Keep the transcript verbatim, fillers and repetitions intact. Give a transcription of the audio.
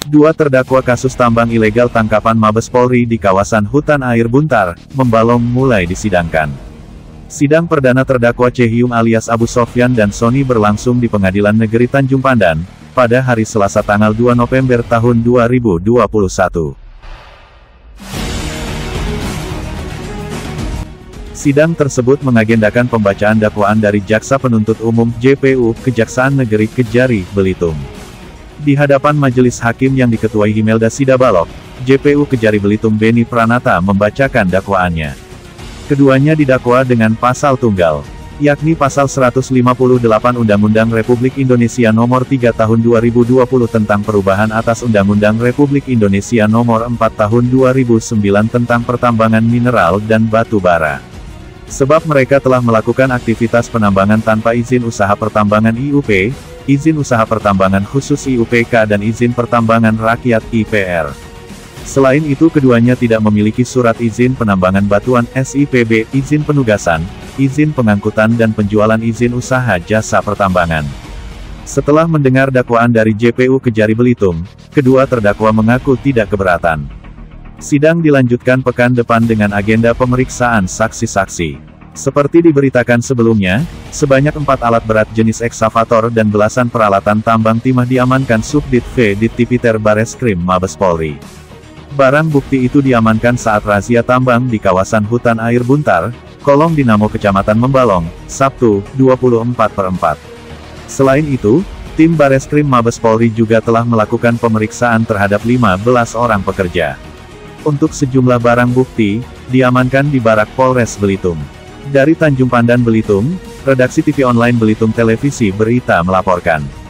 Dua terdakwa kasus tambang ilegal tangkapan Mabes Polri di kawasan hutan air Buntar, Membalong mulai disidangkan. Sidang perdana terdakwa Cehyum alias Abu Sofyan dan Sony berlangsung di Pengadilan Negeri Tanjung Pandan, pada hari Selasa tanggal dua November tahun dua ribu dua puluh satu. Sidang tersebut mengagendakan pembacaan dakwaan dari Jaksa Penuntut Umum J P U Kejaksaan Negeri Kejari, Belitung. Di hadapan majelis hakim yang diketuai Himelda Sidabalok, J P U Kejari Belitung Beni Pranata membacakan dakwaannya. Keduanya didakwa dengan pasal tunggal, yakni pasal seratus lima puluh delapan Undang-Undang Republik Indonesia Nomor tiga Tahun dua ribu dua puluh tentang perubahan atas Undang-Undang Republik Indonesia Nomor empat Tahun dua ribu sembilan tentang pertambangan mineral dan batu bara. Sebab mereka telah melakukan aktivitas penambangan tanpa izin usaha pertambangan I U P, izin usaha pertambangan khusus I U P K dan izin pertambangan rakyat I P R. Selain itu keduanya tidak memiliki surat izin penambangan batuan S I P B, izin penugasan, izin pengangkutan dan penjualan izin usaha jasa pertambangan. Setelah mendengar dakwaan dari J P U Kejari Belitung, kedua terdakwa mengaku tidak keberatan. Sidang dilanjutkan pekan depan dengan agenda pemeriksaan saksi-saksi. Seperti diberitakan sebelumnya, sebanyak empat alat berat jenis ekskavator dan belasan peralatan tambang timah diamankan Subdit V Dit Tipiter Bareskrim Mabes Polri. Barang bukti itu diamankan saat razia tambang di kawasan hutan air Buntar, Kolong Dinamo Kecamatan Membalong, Sabtu, dua puluh empat per empat. Selain itu, tim Bareskrim Mabes Polri juga telah melakukan pemeriksaan terhadap lima belas orang pekerja. Untuk sejumlah barang bukti, diamankan di Barak Polres Belitung. Dari Tanjung Pandan Belitung, redaksi T V Online Belitung Televisi Berita melaporkan.